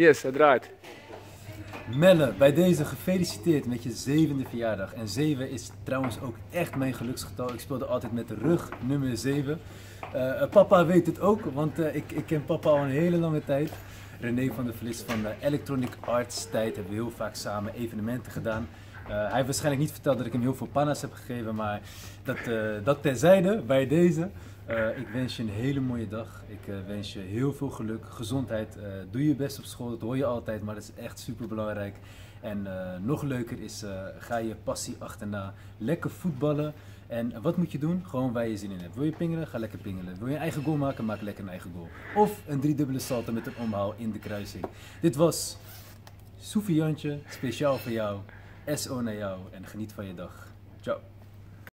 Yes, het draait. Melle, bij deze gefeliciteerd met je 7e verjaardag. En 7 is trouwens ook echt mijn geluksgetal. Ik speelde altijd met de rug nummer 7. Papa weet het ook, want ik ken papa al een hele lange tijd. René van der Vlis van Electronic Arts tijd hebben we heel vaak samen evenementen gedaan. Hij heeft waarschijnlijk niet verteld dat ik hem heel veel panna's heb gegeven, maar dat terzijde bij deze. Ik wens je een hele mooie dag. Ik wens je heel veel geluk, gezondheid. Doe je best op school, dat hoor je altijd, maar dat is echt super belangrijk. En nog leuker is, ga je passie achterna. Lekker voetballen. En wat moet je doen? Gewoon waar je zin in hebt. Wil je pingelen? Ga lekker pingelen. Wil je een eigen goal maken? Maak lekker een eigen goal. Of een 3-dubbele salto met een omhaal in de kruising. Dit was Soefiantje, speciaal voor jou. SO naar jou en geniet van je dag. Ciao.